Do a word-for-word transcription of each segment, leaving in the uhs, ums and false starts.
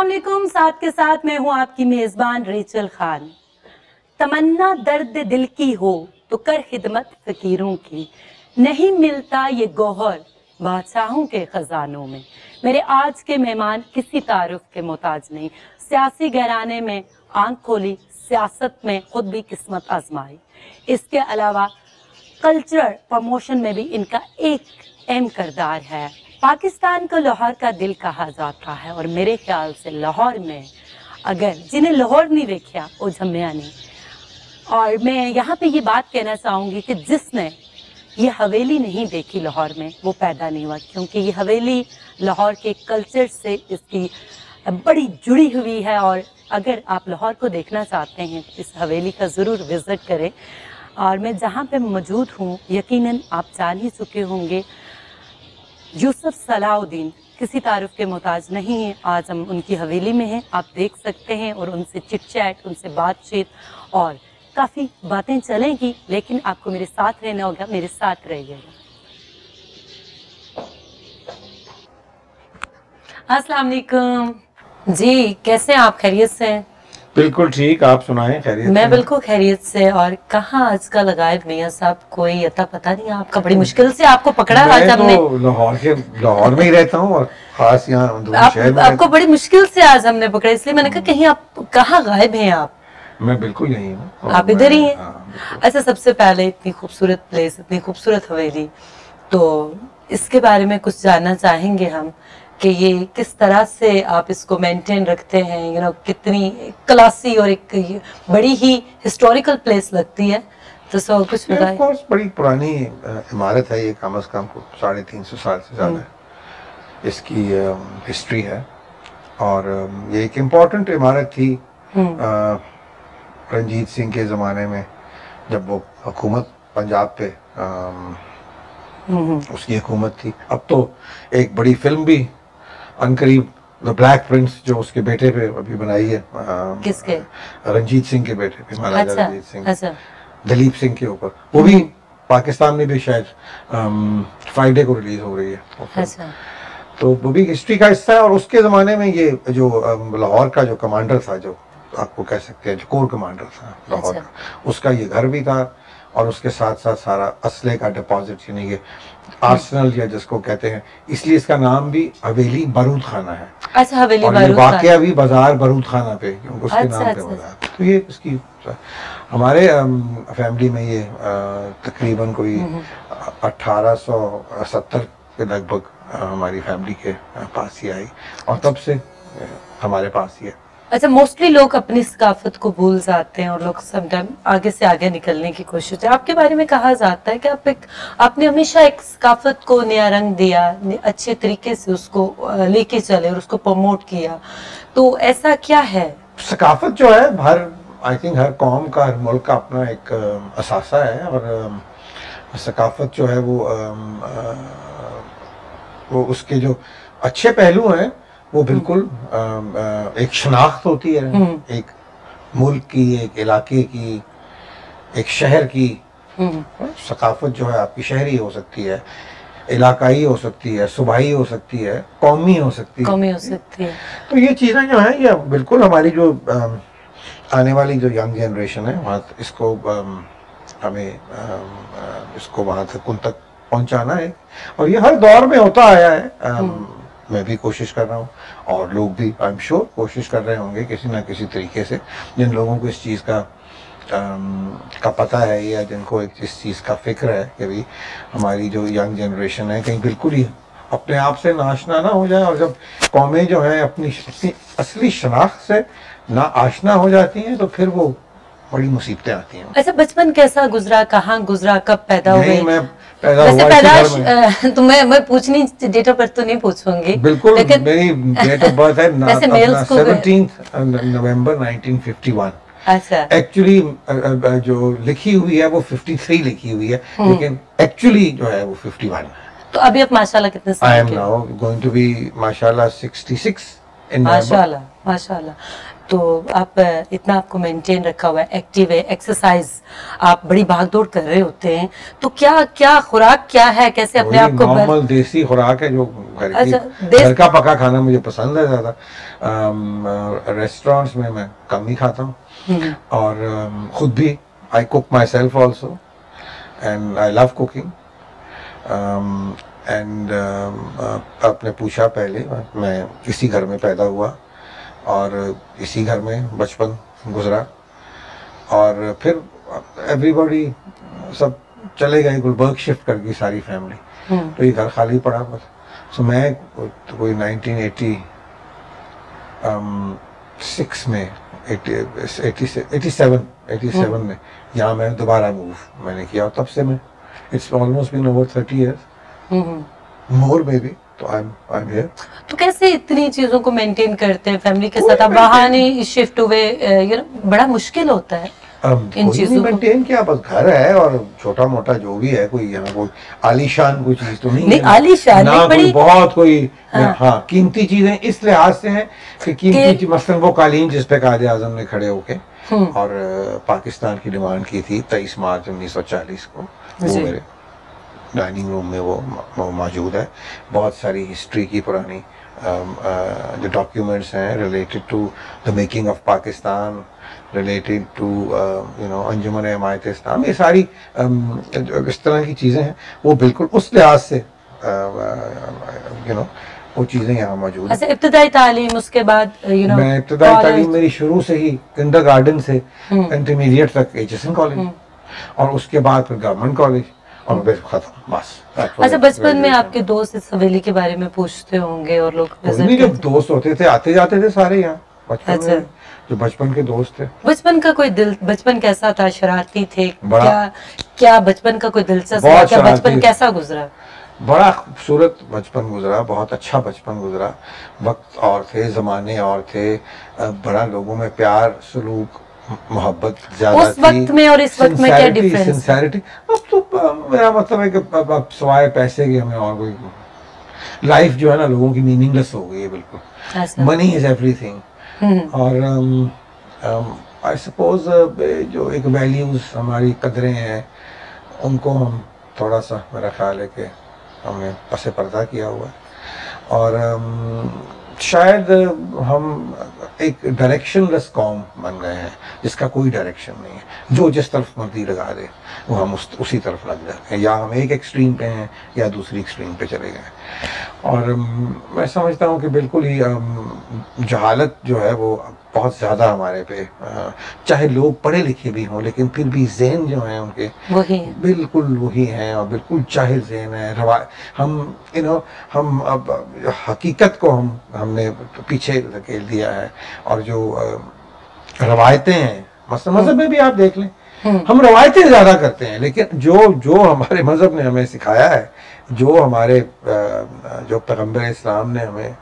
वालेकुम। साथ के साथ मैं हूँ आपकी मेजबान रेचल खान। तमन्ना दर्द दिल की हो तो कर खिदमत फकीरों की, नहीं मिलता ये गौहर बादशाहों के खजानों में। मेरे आज के मेहमान किसी तारुफ के मोहताज नहीं। सियासी घराने में आंख खोली, सियासत में खुद भी किस्मत आजमाई। इसके अलावा कल्चरल प्रमोशन में भी इनका एक अहम किरदार है। पाकिस्तान को लाहौर का दिल कहा जाता है और मेरे ख्याल से लाहौर में अगर जिन्हें लाहौर नहीं देखा वो जम्मिया नहीं। और मैं यहाँ पे ये बात कहना चाहूँगी कि जिसने ये हवेली नहीं देखी लाहौर में वो पैदा नहीं हुआ, क्योंकि ये हवेली लाहौर के कल्चर से इसकी बड़ी जुड़ी हुई है। और अगर आप लाहौर को देखना चाहते हैं तो इस हवेली का ज़रूर विज़िट करें। और मैं जहाँ पे मौजूद हूँ यकीनन आप जान ही चुके होंगे, यूसुफ सलाउद्दीन किसी तारुफ के मोहताज नहीं है। आज हम उनकी हवेली में हैं, आप देख सकते हैं, और उनसे चिट चैट, उनसे बातचीत और काफ़ी बातें चलेंगी, लेकिन आपको मेरे साथ रहना होगा। मेरे साथ रहिएगा। अस्सलाम वालेकुम जी, कैसे हैं आप? खैरियत से हैं? बिल्कुल ठीक, आप सुनाएं? खैरियत? मैं बिल्कुल खैरियत से। और कहाँ आजकल गायब मियां साहब, कोई अता पता नहीं आपका। बड़ी मुश्किल से आपको पकड़ा आज हमने। तो लाहौर के लाहौर में ही रहता हूँ और खास यहाँ आप, शहर में आपको बड़ी मुश्किल से आज हमने पकड़ा, इसलिए मैंने कहा कहीं आप कहाँ गायब हैं आप? मैं बिल्कुल यही हूँ। आप इधर ही हैं? अच्छा, सबसे पहले इतनी खूबसूरत प्लेस, इतनी खूबसूरत हवेली, तो इसके बारे में कुछ जानना चाहेंगे हम कि ये किस तरह से आप इसको मेंटेन रखते हैं। यू नो कितनी क्लासी और एक बड़ी ही हिस्टोरिकल प्लेस लगती है, तो सब कुछ बताएं। ऑफ बड़ी पुरानी इमारत है ये, कम अज कम साढ़े तीन सौ साल से ज़्यादा इसकी हिस्ट्री है। और ये एक इम्पोर्टेंट इमारत थी रंजीत सिंह के ज़माने में, जब वो हुकूमत पंजाब पे उसकी हुकूमत थी। अब तो एक बड़ी फिल्म भी अनकरीब द ब्लैक प्रिंस जो उसके बेटे पे अभी बनाई है। किसके? रंजीत सिंह के बेटे पे, महाराजा अच्छा, रंजीत सिंह, अच्छा। दलीप सिंह के ऊपर। वो भी पाकिस्तान में भी शायद फ्राइडे को रिलीज हो रही है। अच्छा। तो वो भी हिस्ट्री का हिस्सा है। और उसके ज़माने में ये जो लाहौर का जो कमांडर था, जो आपको कह सकते हैं जो कोर कमांडर था लाहौर का, उसका ये घर भी था और उसके साथ साथ सारा असले का डिपॉजिट, यानी कि आर्सेनल या जिसको कहते हैं, इसलिए इसका नाम भी हवेली बारूद खाना है। अच्छा, हवेली और बारूद खाना। वाकया भी बाजार बारूद खाना पे, क्योंकि उसके अच्छा, नाम पे अच्छा, बाजार। तो ये इसकी हमारे फैमिली में ये तकरीबन कोई अठारह सौ सत्तर के लगभग हमारी फैमिली के पास ही आई और तब से हमारे पास ही है। अच्छा, मोस्टली लोग अपनी सकाफत को भूल जाते हैं और लोग समटाइम आगे से आगे निकलने की कोशिश है। आपके बारे में कहा जाता है कि आप एक आपने हमेशा एक सकाफत को नया रंग दिया, अच्छे तरीके से उसको लेके चले और उसको प्रमोट किया, तो ऐसा क्या है? सकाफत जो है हर आई थिंक हर कौम का, हर मुल्क का अपना एक असासा है। और सकाफत जो है वो वो उसके जो अच्छे पहलू हैं वो बिल्कुल एक शनाख्त होती है, एक मुल्क की, एक इलाके की, एक शहर की। सकाफत जो है आपकी शहरी हो सकती है, इलाकाई हो सकती है, सूबाई हो सकती है, कौमी हो सकती है, कौमी हो सकती है। तो ये चीज़ें जो हैं ये बिल्कुल हमारी जो आने वाली जो यंग जनरेशन है वहाँ इसको हमें इसको वहाँ तक उन तक पहुँचाना है। और ये हर दौर में होता आया है। मैं भी कोशिश कर रहा हूँ और लोग भी आई एम श्योर कोशिश कर रहे होंगे किसी ना किसी तरीके से। जिन लोगों को इस चीज़ का आम, का पता है या जिनको एक इस चीज़ का फिक्र है कि भाई हमारी जो यंग जनरेशन है कहीं बिल्कुल ही अपने आप से नाशना ना हो जाए। और जब कौमें जो हैं अपनी अपनी असली शनाख्त से ना आशना हो जाती हैं तो फिर वो बड़ी मुसीबतें आती हैं। अच्छा, बचपन कैसा गुजरा, कहाँ गुजरा, कब पैदा हुए? मैं पैदा वैसे हुआ पैदाश तो मैं मैं पूछनी डेट ऑफ बर्थ तो नहीं पूछूंगी बिल्कुल, मेरी डेट ऑफ बर्थ है seventeenth November nineteen fifty one. अच्छा, एक्चुअली जो लिखी हुई है वो फिफ्टी थ्री लिखी हुई है, लेकिन एक्चुअली जो है वो फिफ्टी वन है। तो अभी आप माशाल्लाह कितने साल के? I am now going to be माशाल्लाह सिक्सटी सिक्स इन माशाल्लाह माशाल्लाह। तो आप इतना आपको मेंटेन रखा हुआ है, एक्टिव है, एक्सरसाइज आप बड़ी भागदौड़ कर रहे होते हैं, तो क्या क्या खुराक क्या है, कैसे अपने आप को? नॉर्मल देसी खुराक है जो घर अच्छा, की देश- घर का पका खाना मुझे पसंद है ज़्यादा। रेस्टोरेंट्स में मैं कम ही खाता हूँ, हम्म, और um, खुद भी I cook myself also, and I love cooking. And आपने पूछा पहले, मैं इसी घर में पैदा हुआ और इसी घर में बचपन गुजरा, और फिर एवरीबॉडी सब चले गए, गुलबर्ग शिफ्ट कर गई सारी फैमिली, हम्म, तो ये घर खाली पड़ा बस। सो मैं तो कोई नाइनटीन एटी सिक्स में एटी सेवन में यहाँ मैं दोबारा मूव मैंने किया, और तब से मैं it's almost been over thirty years hmm. More maybe, तो I am I am here. तो कैसे इतनी चीजों को मेंटेन करते हैं फैमिली के कोई साथ? अब वहां नहीं शिफ्ट हुए, यू नो, बड़ा मुश्किल होता है इन कोई चीजों नहीं को। मेंटेन किया, बस घर है और छोटा मोटा जो भी है, कोई यहाँ कोई आलीशान कोई चीज तो नहीं नहीं, है, आलीशान ना नहीं, कोई बड़ी- बहुत कोई हाँ। हाँ, कीमती चीजें इस लिहाज से हैं कि कीमती चीज, मसलन वो कालीन जिस पे कायदे आजम ने खड़े होके हम्म। और अ, पाकिस्तान की डिमांड की थी तेईस मार्च उन्नीस सौ चालीस को, वो जी। मेरे डाइनिंग रूम में वो वो मौजूद है। बहुत सारी हिस्ट्री की पुरानी अम, अ, जो डॉक्यूमेंट्स हैं related to the making of Pakistan, related to you know Anjuman Himayat Islam, ये सारी अम, जो इस तरह की चीज़ें हैं, वो बिल्कुल उस लिहाज से यू नो वो चीज़ें यहाँ मौजूद हैं। अच्छा, इब्तदाई तालीम, उसके बाद यू नो मैं इब्तदाई तालीम मेरी शुरू से ही किंडर गार्डन से हम्म। इंटरमीडिएट तक एच एस एन कॉलेज, और उसके बाद फिर गवर्नमेंट कॉलेज, और फिर खत्म बस। अच्छा, बचपन में आपके दोस्त इस हवेली के बारे में पूछते होंगे और लोग कोई visit नहीं, जब करते- दोस्त होते थे आते जाते थे सारे यहाँ बचपन अच्छा। में, जो बचपन के दोस्त थे। बचपन का कोई दिल बचपन कैसा था? शरारती थे बड़ा। क्या? क्या बचपन का कोई दिलचस्प बहुत वाकया? बचपन शरारती। कैसा गुजरा? बड़ा खूबसूरत बचपन गुजरा, बहुत अच्छा बचपन गुजरा। वक्त और थे, जमाने और थे, अ, बड़ा लोगों में प्यार सलूक मोहब्बत ज्यादा उस वक्त में और इस वक्त में क्या difference है? सिंसेरिटी। अब तो अ, मेरा मतलब है कि अब अब सिवाय पैसे के हमें और कोई लाइफ जो है ना लोगों की मीनिंगलेस हो गई है बिल्कुल। ऐसा? Money is everything. हम्म, और आई सपोज जो एक वैल्यूज हमारी कदरें हैं, उनको हम थोड़ा सा, मेरा ख्याल है कि हमने पसे पर्दा किया हुआ है, और um, शायद हम एक डायरेक्शनलेस कौम बन गए हैं जिसका कोई डायरेक्शन नहीं है, जो जिस तरफ मर्जी लगा दे वो हम उस उसी तरफ लग जाते हैं, या हम एक एक्सट्रीम पे हैं या दूसरी एक्सट्रीम पे चले गए। और um, मैं समझता हूँ कि बिल्कुल ही um, जहालत जो है वो बहुत ज़्यादा हमारे पे, uh, चाहे लोग पढ़े लिखे भी हों लेकिन फिर भी ज़हन जो हैं उनके वही है। बिल्कुल वही हैं, और बिल्कुल जाहिल ज़हन है। रवा हम यू नो हम अब हकीकत को हम हमने पीछे धकेल दिया है, और जो अ, रवायतें हैं, मसलन मज़हब में भी आप देख लें, हम रवायतें ज़्यादा करते हैं, लेकिन जो जो हमारे मज़हब ने हमें सिखाया है, जो हमारे अ, जो पैगम्बर इस्लाम ने हमें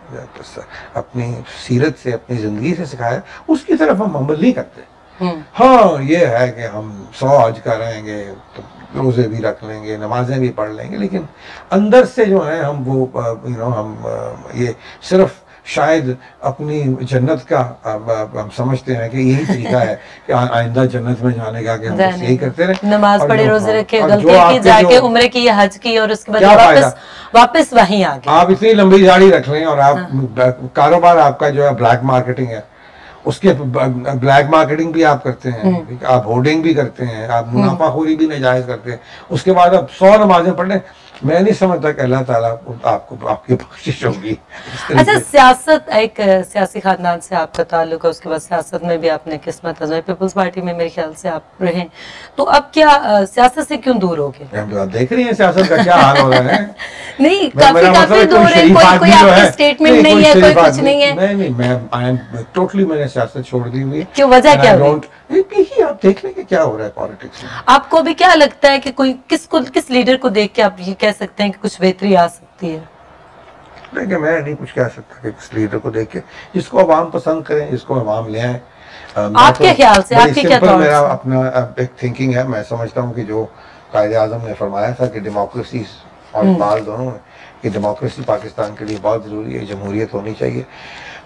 अपनी सीरत से, अपनी ज़िंदगी से सिखाया, उसकी तरफ हम अमल नहीं करते। हम्म, हाँ, ये है कि हम सौ हज करेंगे, तो रोज़े भी रख लेंगे, नमाजें भी पढ़ लेंगे, लेकिन अंदर से जो है हम वो यू नो हम अ, ये सिर्फ शायद अपनी जन्नत का अ, अ, हम समझते हैं कि यही तरीका है कि आ- आइंदा जन्नत में जाने का, कि हम बस यही करते रहे, नमाज और पढ़े, जो- रोजे रखे, और जो गलती की, आपके जाके जो- उम्र की, हज की, और उसके बाद क्या वापस फायदा? वापस वहीं आ गए। आप इतनी लंबी दाढ़ी रख लें और आप कारोबार आपका जो है ब्लैक मार्केटिंग है, उसके ब्लैक मार्केटिंग भी आप करते हैं, आप होर्डिंग भी करते हैं, आप मुनाफाखोरी भी नाजायज करते हैं, उसके बाद आप सौ नमाजें पढ़ लें, मैं नहीं समझता कि अल्लाह ताला आपको आपकी बख्शिश होगी। अच्छा, सियासत, एक अ, सियासी खानदान से आपका ताल्लुक है, उसके बाद सियासत में भी आपने किस्मत आजमाई, पीपल्स पार्टी में मेरे ख्याल से आप रहे, तो अब क्या अ, सियासत से क्यों दूर हो गए? हम तो आप देख रही हैं सियासत का क्या हाल हो रहा है। नहीं, मैं- काफी मेरा मतलब काफी है, दूर है, शरीफ कोई कोई आदमी जो आपकी है- स्टेटमेंट नहीं है, कोई शरीफ कुछ आदमी- नहीं है। नहीं नहीं, मैं आई एम टोटली, मैंने सियासत छोड़ दी हुई है। क्यों, वजह And क्या I हुई? don't- यही आप देख लें कि क्या हो रहा है पॉलिटिक्स में। आपको भी क्या लगता है कि कोई किसको, किस लीडर को देख के आप ये कह सकते हैं कि कुछ बेहतरी आ सकती है? देखिए, मैं नहीं कुछ कह सकता कि किस लीडर को देख के, जिसको अवाम पसंद करें, जिसको अवाम ले आए। अ, मैं आपके तो ख्याल से, बड़ी आपके क्या simple thoughts मेरा हैं? अपना अ, एक थिंकिंग है। मैं समझता हूँ कि जो कायदे आजम ने फरमाया था कि डेमोक्रेसी और इकबाल दोनों में, कि डेमोक्रेसी पाकिस्तान के लिए बहुत ज़रूरी है, जमहूरियत होनी चाहिए।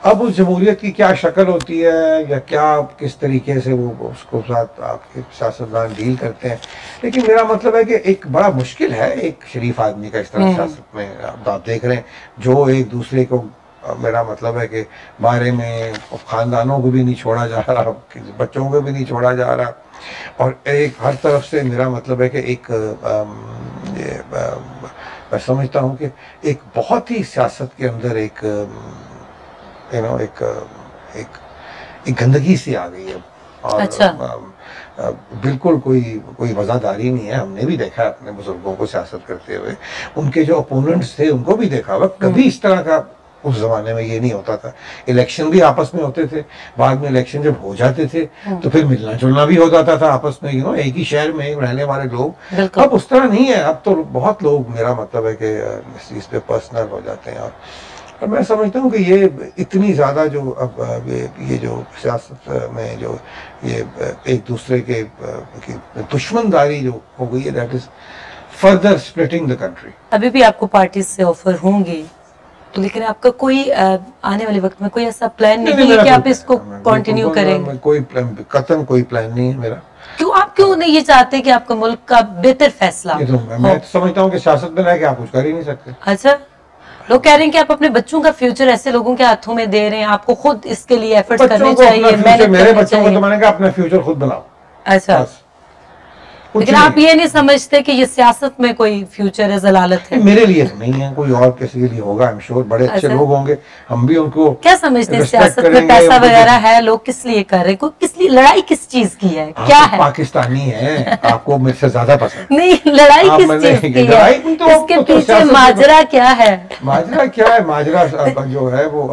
अब उस जमहूरियत की क्या शक्ल होती है या क्या किस तरीके से वो उसको साथ आपके सियासतदान डील करते हैं, लेकिन मेरा मतलब है कि एक बड़ा मुश्किल है एक शरीफ आदमी का इस तरह सियासत में। आप आप देख रहे हैं जो एक दूसरे को, मेरा मतलब है कि बारे में ख़ानदानों को भी नहीं छोड़ा जा रहा, बच्चों को भी नहीं छोड़ा जा रहा, और एक हर तरफ से मेरा मतलब है कि एक ये मैं समझता हूँ कि एक बहुत ही सियासत के अंदर एक यू नो एक एक एक गंदगी सी आ गई है। और अच्छा। आ, आ, बिल्कुल कोई कोई वज़ादारी नहीं है। हमने भी देखा अपने बुजुर्गों को सियासत करते हुए, उनके जो अपोनेंट्स थे उनको भी देखा हुआ। कभी इस तरह का उस जमाने में ये नहीं होता था। इलेक्शन भी आपस में होते थे, बाद में इलेक्शन जब हो जाते थे तो फिर मिलना जुलना भी हो जाता था आपस में, यू नो एक ही शहर में रहने वाले लोग। अब उस तरह नहीं है। अब तो बहुत लोग, मेरा मतलब है कि इस चीज़ पे पर्सनल हो जाते हैं। और और मैं समझता हूँ कि ये इतनी ज़्यादा जो अब ये, ये जो सियासत में जो ये एक दूसरे के की दुश्मनदारी जो हो गई है, that is further splitting the country. अभी भी आपको पार्टी से ऑफर होंगी तो, लेकिन आपका कोई आने वाले वक्त में कोई ऐसा प्लान नहीं, नहीं, नहीं है कि आप इसको कंटिन्यू करेंगे? कोई कतन कोई प्लान नहीं है मेरा। क्यों, आप क्यों नहीं ये चाहते कि आपका मुल्क का बेहतर फैसला? तो मैं, मैं तो समझता हूँ कि सियासत में रह के आप कुछ कर ही नहीं सकते। अच्छा, लोग कह रहे हैं कि आप अपने बच्चों का फ्यूचर ऐसे लोगों के हाथों में दे रहे हैं, आपको खुद इसके लिए एफर्ट्स करने चाहिए। मेरे बच्चों को तो मैंने कहा अपना फ्यूचर खुद बनाओ। अच्छा, लेकिन आप ये नहीं समझते कि ये सियासत में कोई फ्यूचर है, जलालत है? मेरे लिए तो नहीं है, कोई और किसी के लिए होगा। आई एम श्योर बड़े अच्छे लोग होंगे, हम भी उनको क्या समझते हैं सियासत में पैसा वगैरह है, लोग किस लिए कर रहे हैं, कोई किस लिए, लड़ाई किस चीज की है, क्या है? पाकिस्तानी है, आपको मेरे से ज्यादा पसंद नहीं, लड़ाई किस चीज की है, इसके पीछे माजरा क्या है? माजरा क्या है? माजरा जो है वो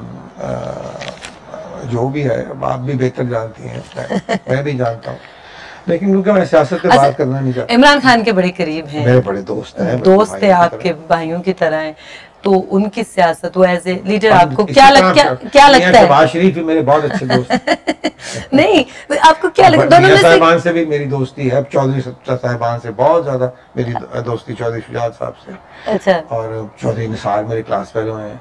जो भी है आप भी बेहतर जानती हैं, मैं भी जानता हूँ, लेकिन क्योंकि मैं सियासत पे बात करना नहीं चाहता। इमरान खान के बड़े करीब हैं, मेरे बड़े दोस्त हैं, दोस्त है आपके, भाइयों की तरह हैं, तो उनकी सियासत वो एज ए लीडर आपको क्या लग क्या क्या लगता है? शहबाज शरीफ भी मेरे बहुत अच्छे दोस्त हैं। नहीं, आपको क्या लगता है? दोनों में से साहिबान से भी मेरी दोस्ती है, चौधरी साहिबान से बहुत ज्यादा मेरी दोस्ती, चौधरी शुजात साहब से। अच्छा। और चौधरी निसार मेरे क्लास फेलो हैं,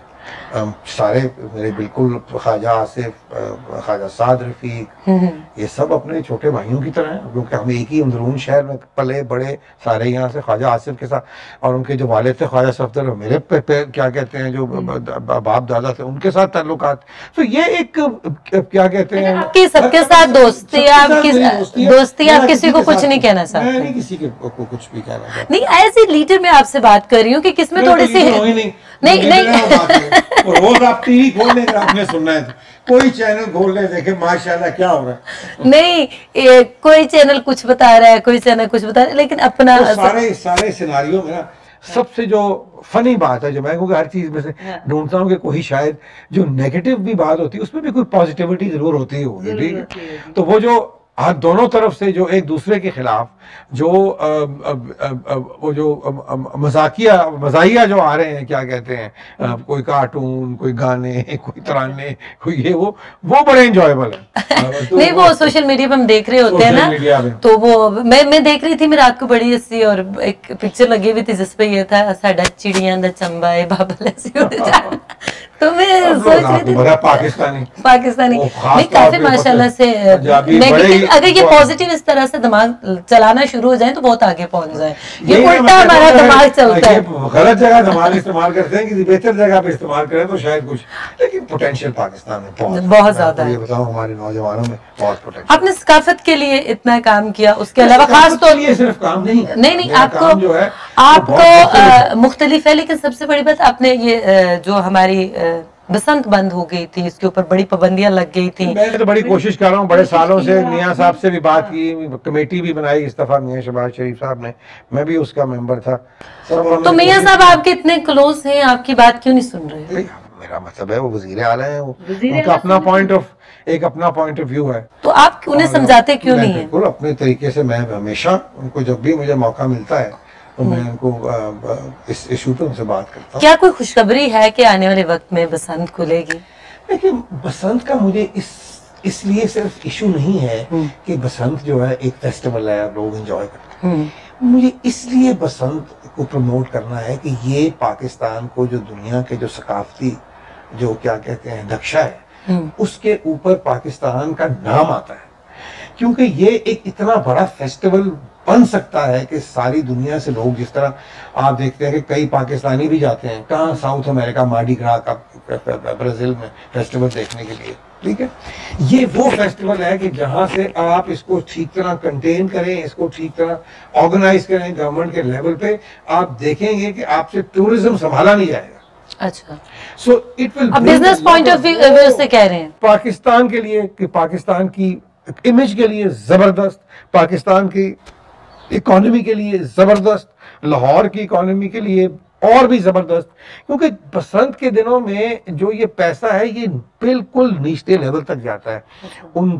सारे मेरे बिल्कुल, ख्वाजा आसिफ, ख्वाजा साद रफीक, ये सब अपने छोटे भाइयों की तरह हैं, क्योंकि हम एक ही अंदरून शहर में पले बड़े सारे यहाँ से। ख्वाजा आसिफ के साथ, और उनके जो वालिद थे ख्वाजा सफदर, मेरे पे, पे, क्या कहते हैं जो बाप दादा थे, उनके साथ ताल्लुकात। तो ये एक क्या कहते हैं, आपकी सबके साथ दोस्ती, आपकी दोस्ती, आप किसी को कुछ नहीं कहना चाहते? मैं नहीं किसी को कुछ भी कहना चाहता। नहीं, एज ए लीडर मैं आपसे बात कर रही हूँ कि किसमें थोड़ी सी नहीं नहीं रोज आप टीवी खोल लेंगे, आपने सुनना है कोई चैनल खोल ले, देखे माशाल्लाह क्या हो रहा है। नहीं, ए, कोई चैनल कुछ बता रहा है, कोई चैनल कुछ बता रहा है, लेकिन अपना तो सारे सारे सिनारियो में ना सबसे जो फनी बात है, जो मैं क्योंकि हर चीज में से ढूंढता हूँ कि कोई शायद जो नेगेटिव भी बात होती है उसमें भी कोई पॉजिटिविटी जरूर होती है, ठीक है? तो वो जो हर दोनों तरफ से जो एक दूसरे के खिलाफ जो आ, आ, आ, आ, वो जो मजाकिया मजाहिया जो आ रहे हैं, क्या कहते हैं, आ, कोई कार्टून, कोई गाने, कोई तराने, कोई ये वो वो बड़े एंजॉयबल है। तो नहीं, वो, वो सोशल मीडिया पे हम देख रहे होते हैं ना, तो वो मैं मैं देख रही थी, मैं रात को बड़ी हंसी, और एक पिक्चर लगी हुई थी जिसपे ये था, साडा चिड़िया दा चंबा है बाबल ऐसी उड़ जाना। तो मैं सोच रही थी पाकिस्तानी पाकिस्तानी नहीं, काफी माशाल्लाह से नेगेटिव, अगर ये पॉजिटिव इस तरह से दिमाग चलाना शुरू हो जाए तो बहुत आगे पहुंच जाए। ये उल्टा हमारा दिमाग चलता है, गलत जगह दिमाग इस्तेमाल करते हैं, किसी बेहतर जगह पे इस्तेमाल करें तो शायद कुछ, लेकिन पोटेंशियल पाकिस्तान में बहुत बहुत ज्यादा है। बताऊं, हमारे नौजवानों में बहुत पोटेंशियल। आपने सकाफत के लिए इतना काम किया, उसके अलावा खास तौर पर सिर्फ काम नहीं है, नहीं नहीं आपको जो है आपको मुख्तलिफ है, लेकिन सबसे बड़ी बात आपने ये जो हमारी बसंत बंद हो गई थी, इसके ऊपर बड़ी पाबंदियां लग गई थी। मैं तो बड़ी कोशिश कर रहा हूँ, बड़े सालों से मियाँ साहब से भी बात की, कमेटी भी बनाई इस दफा मियाँ शहबाज शरीफ साहब ने, मैं भी उसका मेंबर था। तो मियाँ साहब आपके इतने क्लोज हैं, आपकी बात क्यों नहीं सुन रहे? मेरा मतलब है वो वजीर आला है, वो उनका अपना पॉइंट ऑफ एक अपना पॉइंट ऑफ व्यू है, तो आप उन्हें समझाते क्यों नहीं है? बिल्कुल अपने तरीके से मैं हमेशा उनको, जब भी मुझे मौका मिलता है तो मैं उनको इस इशू पे उनसे बात करता हूँ। क्या कोई खुशखबरी है कि आने वाले वक्त में बसंत खुलेगी? देखिए, बसंत का मुझे इस इसलिए सिर्फ इशू नहीं है कि बसंत जो है एक फेस्टिवल है, लोग एंजॉय करते हैं, मुझे इसलिए बसंत को प्रमोट करना है कि ये पाकिस्तान को जो दुनिया के जो सकाफती जो क्या कहते हैं नक्शा है उसके ऊपर पाकिस्तान का नाम आता है, क्योंकि ये एक इतना बड़ा फेस्टिवल बन सकता है कि सारी दुनिया से लोग, जिस तरह आप देखते हैं कि कई पाकिस्तानी भी जाते हैं कहाँ, साउथ अमेरिका, मार्डी ग्रा का ब्राजील में फेस्टिवल देखने के लिए, ठीक है। ये वो फेस्टिवल है कि जहां से आप इसको ठीक तरह कंटेन करें, इसको ठीक तरह ऑर्गेनाइज करें गवर्नमेंट के लेवल पे, आप देखेंगे कि आपसे टूरिज्म संभाला नहीं जाएगा। अच्छा, so it will business point of view से कह रहे हैं पाकिस्तान के लिए, कि पाकिस्तान की इमेज के लिए जबरदस्त, पाकिस्तान की इकोनॉमी के लिए जबरदस्त, लाहौर की इकोनॉमी के लिए और भी जबरदस्त, क्योंकि बसंत के दिनों में जो ये पैसा है ये बिल्कुल निचले लेवल तक जाता है। उन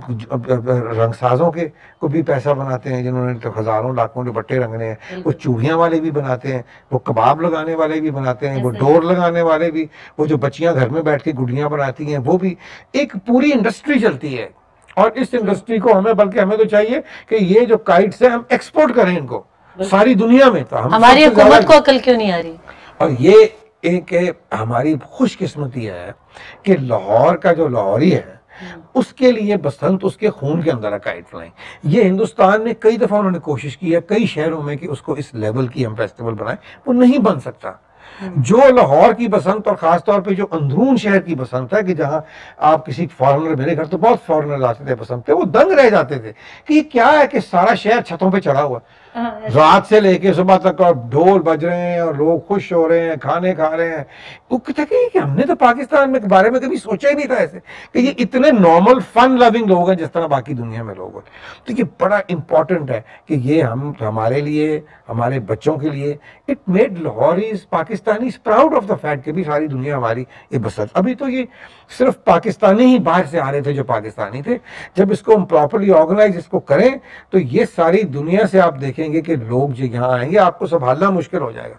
रंगसाजों के को भी पैसा बनाते हैं जिन्होंने तो हजारों लाखों दुपट्टे रंगने हैं, वो चूड़ियां वाले भी बनाते हैं, वो कबाब लगाने वाले भी बनाते हैं, वो डोर लगाने वाले भी, वो जो बच्चियां घर में बैठ के गुड़ियां बनाती हैं वो भी, एक पूरी इंडस्ट्री चलती है। और इस इंडस्ट्री को हमें, बल्कि हमें तो चाहिए कि ये जो काइट्स है हम एक्सपोर्ट करें इनको सारी दुनिया में। तो हम हमारी हुकूमत को अकल क्यों नहीं आ रही? और ये एक हमारी खुशकिस्मती है कि लाहौर का जो लाहौरी है उसके लिए बसंत उसके खून के अंदर काइट फ्लाइंग, ये हिंदुस्तान ने कई दफा उन्होंने कोशिश की है कई शहरों में कि उसको इस लेवल की हम फेस्टिवल बनाएं, वो नहीं बन सकता। जो लाहौर की बसंत और खासतौर पे जो अंदरून शहर की बसंत है कि जहां आप किसी फॉरेनर, मेरे घर तो बहुत फॉरेनर आते थे बसंत पे, वो दंग रह जाते थे कि ये क्या है कि सारा शहर छतों पे चढ़ा हुआ, रात से लेके सुबह तक और ढोल बज रहे हैं और लोग खुश हो रहे हैं, खाने खा रहे हैं। वो कहते कि हमने तो पाकिस्तान में के बारे में कभी सोचा ही नहीं था ऐसे कि ये इतने नॉर्मल फन लविंग लोग हैं जिस तरह बाकी दुनिया में लोग हैं। तो ये बड़ा इंपॉर्टेंट है कि ये हम हमारे लिए, हमारे बच्चों के लिए, it made Lahoris Pakistani proud of the fact कि भी सारी दुनिया हमारी ये बसंत। अभी तो ये सिर्फ पाकिस्तानी ही बाहर से आ रहे थे जो पाकिस्तानी थे, जब इसको हम प्रॉपरली ऑर्गेनाइज इसको करें तो ये सारी दुनिया से आप देखेंगे कि लोग जो यहाँ आएंगे आपको संभालना मुश्किल हो जाएगा,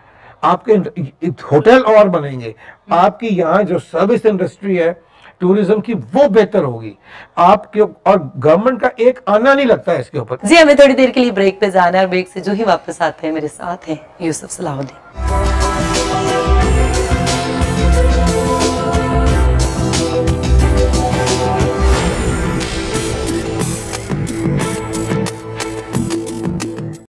आपके होटल और बनेंगे, आपकी यहाँ जो सर्विस इंडस्ट्री है टूरिज्म की वो बेहतर होगी आपके, और गवर्नमेंट का एक आना नहीं लगता है इसके ऊपर। जी हमें थोड़ी देर के लिए ब्रेक पे जाना है और ब्रेक से जो ही वापस आते हैं मेरे साथ हैं यूसुफ सलाहुद्दीन।